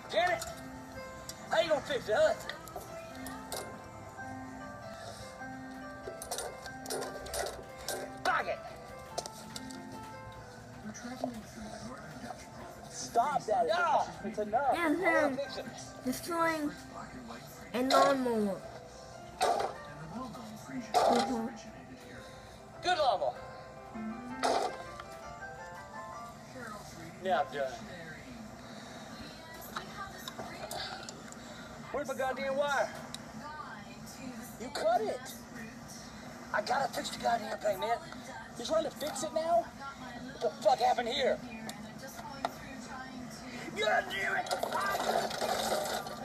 Janet, how you gonna fix it, huh? Fuck it! Stop that! No! It's enough. And then destroying a lawnmower. Good lawnmower. Now I'm done. Where's my goddamn wire? You cut it. I gotta fix the goddamn thing, man. You're trying to fix it now? What the fuck happened here? God damn it!